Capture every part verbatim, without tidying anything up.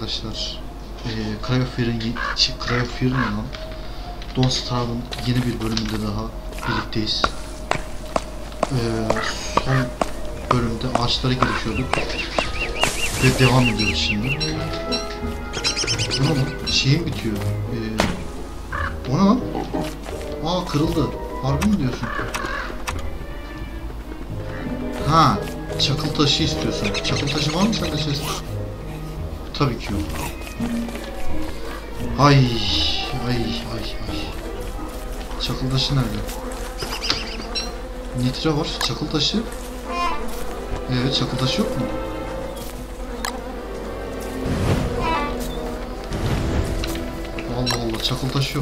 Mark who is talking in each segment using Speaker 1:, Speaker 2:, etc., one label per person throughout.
Speaker 1: arkadaşlar. Ee, Cry of Fear'ın şey, Cry of Fear'ın olan Don't Starve'ın yeni bir bölümünde daha birlikteyiz. Ee, son bölümde ağaçlara girişiyorduk ve devam ediyoruz şimdi. O ne lan? Şeyim bitiyor. Ee, o ne lan? Aa, kırıldı. Harbi mi diyorsun? Ha, çakıl taşı istiyorsun. Çakıl taşı var mı sende ses? Tabii ki yok. Ay, ay, ay, ay. Çakıl taşı nerede? Nitre var. Çakıl taşı. Evet, çakıl taşı yok mu? Allah Allah, çakıl taşı yok.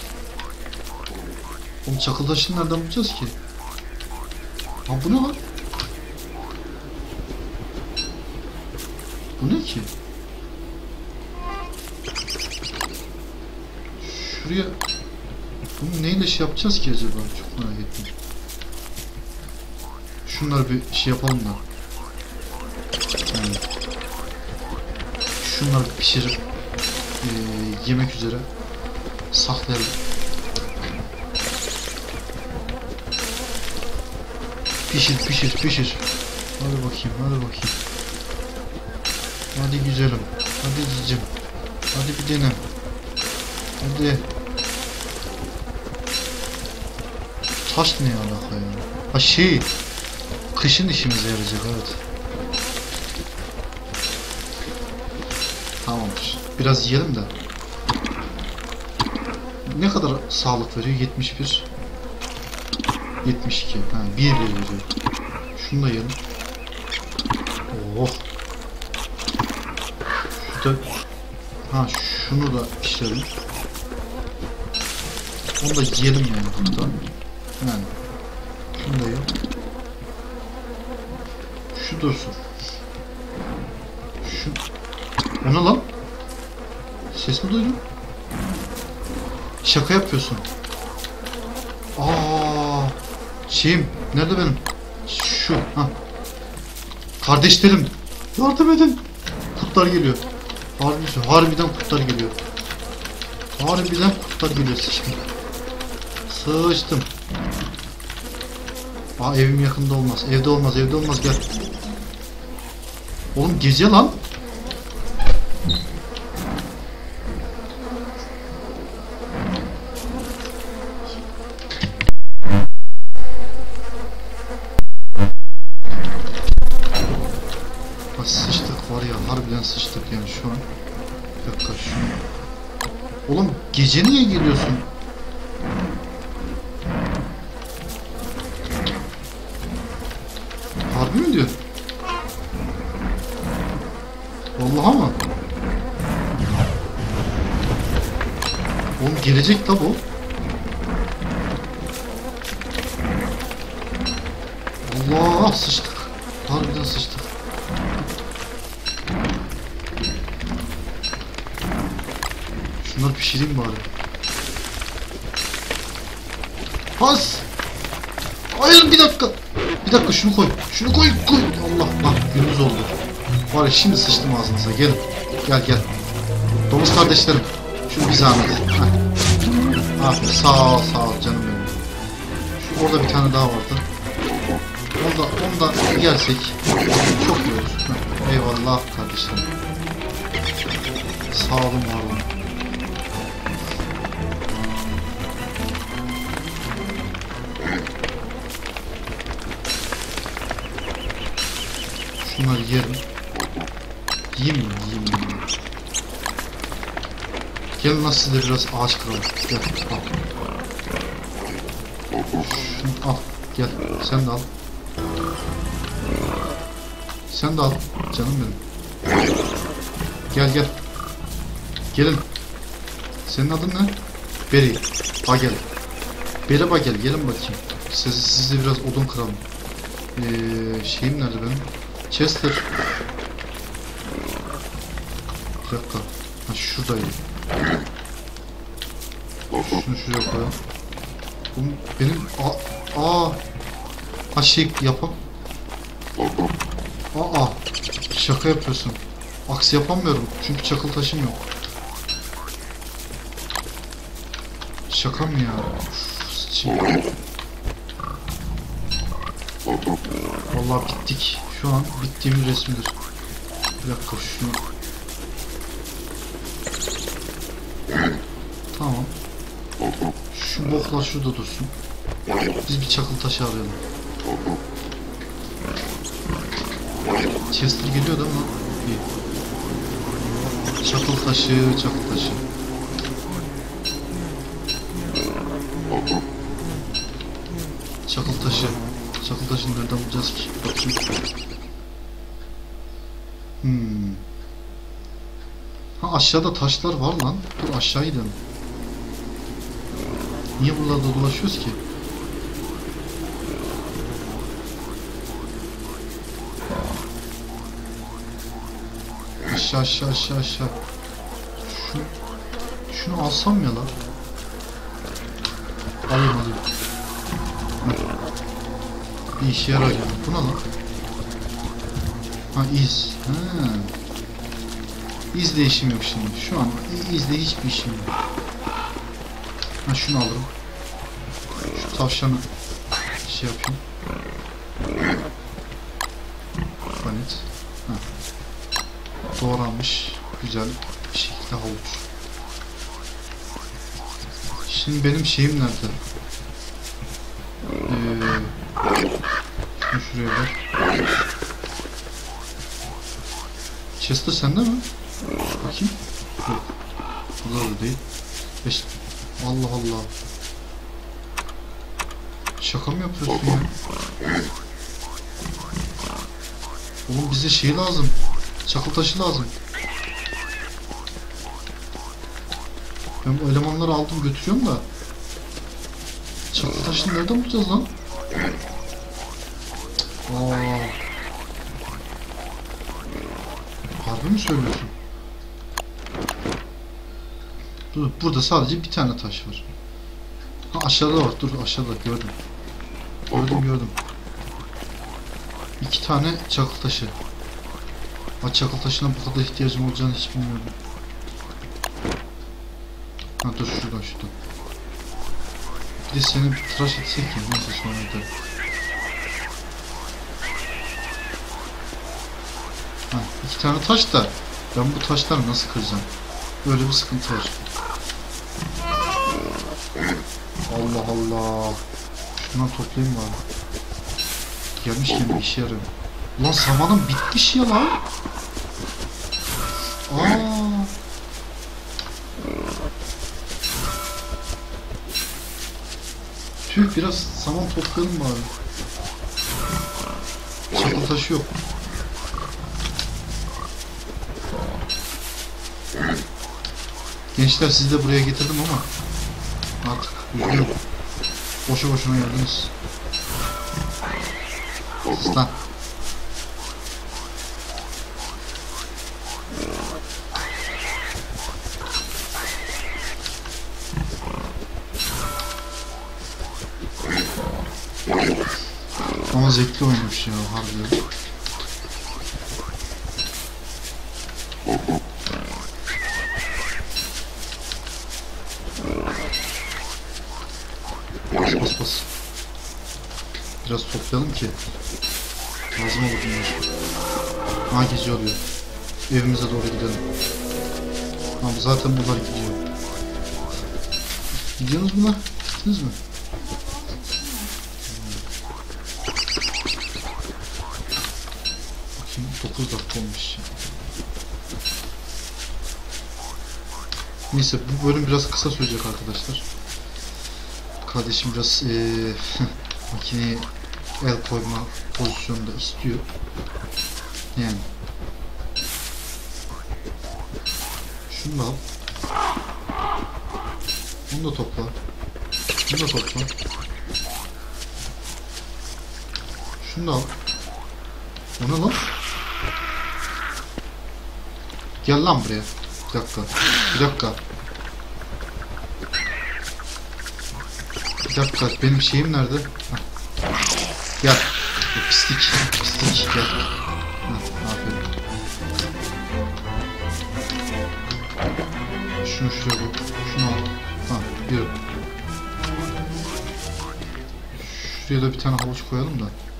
Speaker 1: Oğlum, çakıl taşını nereden bulacağız ki? Ha, bu ne lan? Bu ne ki? Şuraya... Bunu neyle şey yapacağız ki acaba? Çok merak ettim. Şunları bir şey yapalım da. Yani şunları pişirip e, yemek üzere saklayalım. Pişir pişir pişir. Hadi bakayım, hadi bakayım. Hadi güzelim. Hadi cicim. Hadi bir dene. Hadi. Taş ne alaka ya? Ha şey. Kışın işimize yarayacak, evet. Tamamdır. Biraz yiyelim de. Ne kadar sağlık veriyor? yetmiş bir. yetmiş iki. Ha, bir bir veriyor. Şunu da yiyelim. Oh. Şu da... Ha, şunu da pişirelim. Onu da yiyelim yani burada. Yani. Şunu da yiyelim. Şu dursun. Şu... O ne lan? Ses mi duydun? Şaka yapıyorsun. Aa, şeyim nerede benim? Şu, ha. Kardeşlerim, yardım edin. Kurtlar geliyor. Harbi, harbiden kurtlar geliyor. Harbiden kurtlar geliyor. Sıçtım. Sıçtım. Aa, evim yakında olmaz. Evde olmaz, evde olmaz, gel. Oğlum gece lan. Ha, sıçtık var ya, harbiden sıçtık yani şu an. Bir dakika şunu. Oğlum gece niye geliyorsun? Harbi mi diyor? Vallahi mı? Oğlum gelecek tabi o. Allah, sıçtık. Harbiden sıçtık. Şunları pişireyim bari. Has! Hayır, bir dakika. Bir dakika, şunu koy. Şunu koy, koy. Allah, bak günümüz oldu. Var ya, şimdi sıçtım ağzınıza. Gelin. Gel gel. Domuz kardeşlerim. Şunu bir zahmet. Heh. Aferin. Sağ ol, sağ ol canım benim. Şu orada bir tane daha vardı. Onda, ondan yersek çok iyi olur. Heh. Eyvallah kardeşlerim. Sağ olun, var olun. Şunları yerim. Yiyeyim mi? Yiyeyim mi? Gelin lan, siz de biraz ağaç kıralım. Gel, al. Şunu al. Gel, sen de al. Sen de al. Canım benim. Gel gel. Gelin. Senin adın ne? Beri. Ha gel. Beri bak, gel. Gelin bakayım. Siz, siz de biraz odun kıralım. Ee, şeyim nerede benim? Chester. Bir dakika. Ha, şuradayım. Şunu şuraya koyalım. Benim aa, aa. Ha, şey yapalım. Aa, şaka yapıyorsun. Aks yapamıyorum çünkü çakıl taşım yok. Şaka mı ya? Uf, sıçayım. Vallahi bittik. Şu an bittiğimin resmidir. Bir dakika şunu. Tamam. Şu boklar şurada dursun. Biz bir çakıl taşı arayalım. Chester geliyor değil mi? İyi. Çakıl taşı, çakıl taşı. Çakıl taşı. Çakıl taşını nereden bulacağız ki? Bakayım. Hmm. Ha aşağıda taşlar var lan. Dur aşağı gidelim. Niye buralarda dolaşıyoruz ki? Aşağı aşağı aşağı aşağı. Şu, şunu alsam ya lan. Alayım alayım. Bir işe yarar yani. Bu ne lan? Ha iz. Ha. İzle işim yok şimdi. Şu an izle hiçbir işim yok. Ha şunu alırım. Şu tavşanı şey yapayım. Panet. Ha. Doğranmış. Güzel bir şekilde havuç. Şimdi benim şeyim nerede? Ee, şunu şuraya ver. Chester sende mi? Bakayım. Yok. Burada da değil. Beş... Allah Allah. Şaka mı yapıyorsun ya? Oğlum bize şey lazım. Çakıl taşı lazım. Ben bu elemanları aldım götürüyorum da. Çakıl taşını nereden bulacağız lan? Aa. Harbi mi söylüyorsun? Dur, burada sadece bir tane taş var. Ha aşağıda var. Dur aşağıda gördüm. Gördüm gördüm. İki tane çakıl taşı. Ha çakıl taşına bu kadar ihtiyacım olacağını hiç bilmiyordum. Ha dur şuradan şuradan. Bir de seni bir tıraş etsek ya. Neyse sonra da. Ha iki tane taş da ben bu taşları nasıl kıracağım? Böyle bir sıkıntı var. Allah Allah. Şundan toplayayım bari. Gelmişken bir işe yarıyor. Ulan samanım bitmiş ya lan. Aa. Tüh biraz saman toplayalım bari. Çakıl taşı yok. Gençler sizi de buraya getirdim ama artık üzgünüm. Boşu boşuna geldiniz. Lan. Ama zevkli oynamış ya harbiden. Bas bas bas. Biraz toplayalım ki lazım olur bunlar. Ha gece oluyor. Evimize doğru gidelim. Ama zaten bunlar gidiyor. Gidiyorsunuz bunlar? Gittiniz mi? Bakayım dokuz dakika olmuş. Neyse bu bölüm biraz kısa sürecek arkadaşlar. Kardeşim biraz ee, makineye el koyma pozisyonunda istiyor. Yani. Şunu da al. Bunu da topla. Bunu da topla. Şunu da al. O ne lan? Gel lan buraya. Bir dakika. Bir dakika. Bir dakika. Benim şeyim nerede? Heh. Gel. Pislik. Pislik gel. Heh, aferin. Şunu şuraya koy. Şunu al. Tamam yürü. Şuraya da bir tane havuç koyalım da.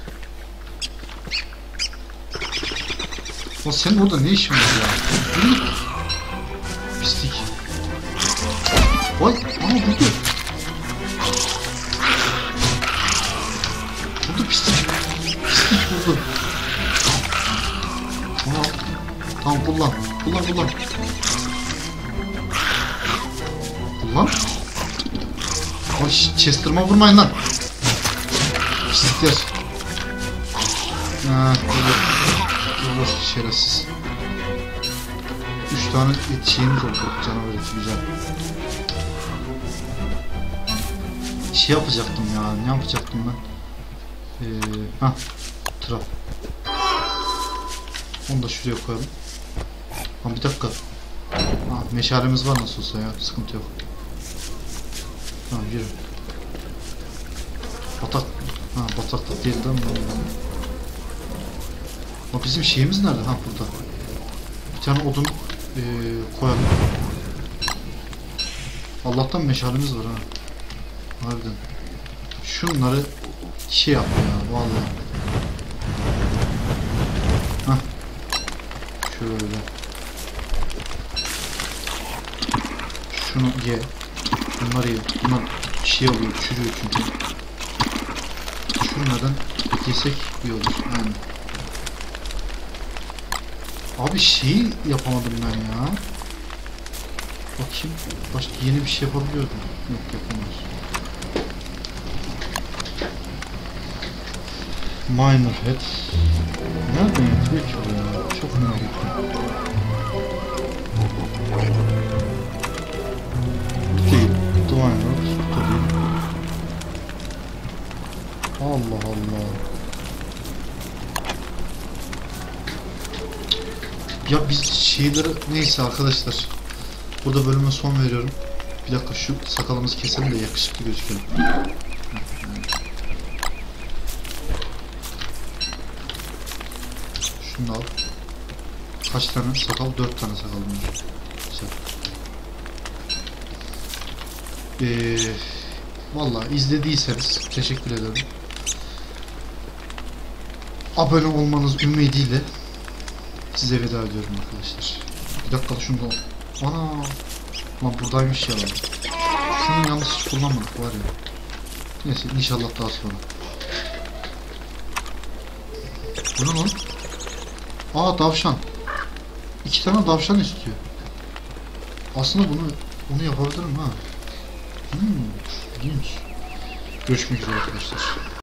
Speaker 1: Lan senin orada ne işin var ya? Yürü. Pislik. Vay. Aa burada. Burada pislik. Pislik burada. Aa. Tamam kullan. Kullan kullan. Kullan. Ay Chester'ıma vurmayın lan. Pislikler. Ha, olur. Olur şerefsiz. Üç tane et şeyimiz oldu. Canavar eti güzel. Şey yapacaktım ya. Ne yapacaktım ben? Ee, ha, trap. Onu da şuraya koyalım. Ha bir dakika. Ha, meşalemiz var nasıl olsa ya. Sıkıntı yok. Ha yürü. Batak. Ha bataklık değil değil mi? Ha bizim şeyimiz nerede? Ha burada. Bir tane odun ee, koyalım. Allah'tan meşalemiz var ha. Harbiden. Şunları şey yap ya vallahi. Hah. Şöyle. Şunu ye. Bunları ye. Bunlar şey oluyor, çürüyor çünkü. Şunlardan yesek iyi olur. Yani. Abi şeyi yapamadım ben ya. Bakayım. Başka yeni bir şey yapabiliyordum. Yok yapamaz. Miner head. Nereden yapıyor ki bu ya? Çok merak ettim. Değil. Divine Rocks. Bu da değil. Allah Allah. Ya biz şeyleri neyse arkadaşlar. Burada bölüme son veriyorum. Bir dakika şu sakalımızı keselim de yakışıklı gözükelim. Şunu al. Kaç tane sakal? Dört tane sakal var. Güzel. Ee, Vallahi izlediyseniz teşekkür ederim. Abone olmanız ümidiyle size veda ediyorum arkadaşlar. Bir dakika şunu da. Ana. Lan buradaymış ya. Şunu yalnız hiç kullanmadık var ya. Neyse inşallah daha sonra. Bu ne lan? Aa tavşan. İki tane tavşan istiyor. Aslında bunu bunu yapabilirim ha. Hmm, ilginç. Görüşmek üzere arkadaşlar.